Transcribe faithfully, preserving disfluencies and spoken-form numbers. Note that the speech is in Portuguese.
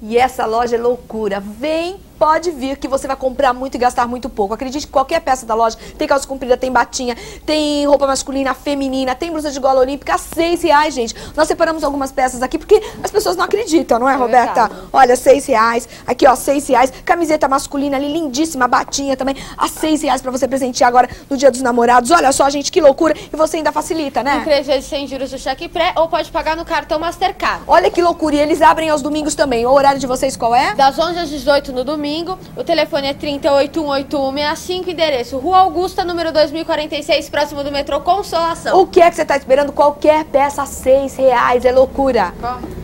E essa loja é loucura. Vem, pode vir que você vai comprar muito e gastar muito pouco. Acredite que qualquer peça da loja tem calça comprida, tem batinha, tem roupa masculina, feminina, tem blusa de gola olímpica, seis reais, gente. Nós separamos algumas peças aqui porque as pessoas não acreditam, não é, é Roberta? Verdade. Olha, seis reais. Aqui, ó, seis reais. Camiseta masculina ali, lindíssima, batinha também, a seis reais pra você presentear agora no Dia dos Namorados. Olha só, gente, que loucura. E você ainda facilita, né? Em três vezes sem juros do cheque pré ou pode pagar no cartão Mastercard. Olha que loucura. E eles abrem aos domingos também. O horário de vocês qual é? Das onze às dezoito no domingo. O telefone é trinta, oito um oito um, sessenta e cinco, endereço Rua Augusta, número dois mil e quarenta e seis, próximo do metrô Consolação. O que é que você tá esperando? Qualquer peça, seis reais, é loucura. Qual?